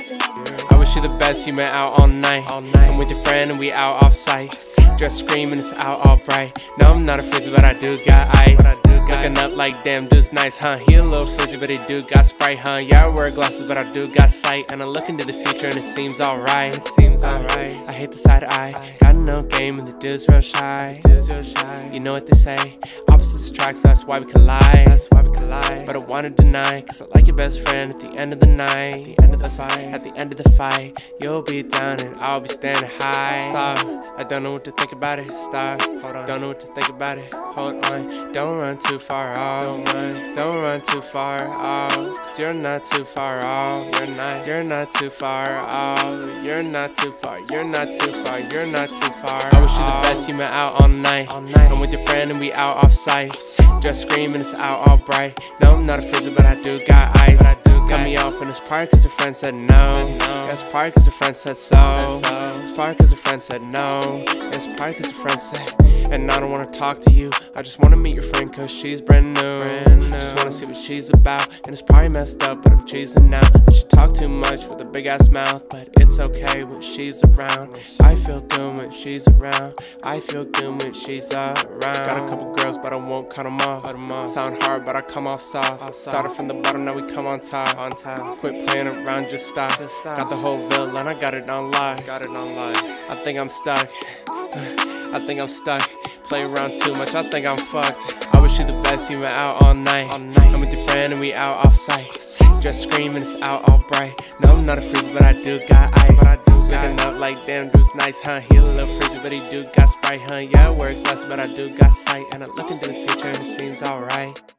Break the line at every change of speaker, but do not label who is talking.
I wish you the best, you met out all night. I'm with your friend and we out off site. Dress screaming, it's out all bright. No, I'm not a frizzy, but I do got ice. Looking up like, damn, dude's nice, huh? He a little frizzy, but he do got Sprite, huh? Yeah, I wear glasses, but I do got sight. And I look into the future and it seems alright. I hate the side eye. Got no game and the dude's real shy. You know what they say, opposites attract, that's why we collide. But I wanna deny, cause I like your best friend at the end of the night. At the end of the fight, you'll be down and I'll be standing high. Stop, I don't know what to think about it. Stop, hold on, don't know what to think about it. Hold on, don't run too far off. Don't run too far off. Cause you're not too far off. You're not too far off. You're not too far. You're not too far. You're not too far. I wish you the best, you met out all night. I'm with your friend and we out off site. Dress screaming, it's out all bright. No, I'm not a frizzy, but I do got ice. Got me off in this park cause her friend said no. It's park cause her friend said so. It's park cause her friend said no. It's park cause her friend said. And I don't wanna talk to you, I just wanna meet your friend cause she's brand new. Just wanna see what she's about. And it's probably messed up, but I'm cheesing now. And she talk too much with a big ass mouth, but it's okay when she's around. I feel good when she's around. I feel good when she's around. Got a couple girls, but I won't cut them off. Sound hard, but I come off soft. Started from the bottom, now we come on top. Quit playing around, just stop. Got the whole villain, I got it on lock. I think I'm stuck. I think I'm stuck. Play around too much, I think I'm fucked. I wish you the best, you met out all night. I'm with your friend and we out off site. Dress screaming, it's out all bright. No, I'm not a frizzy, but I do got ice. Looking up like, damn, dude's nice, huh? He a little frizzy, but he do got Sprite, huh? Yeah, I wear glasses, but I do got sight. And I look into the future and it seems alright.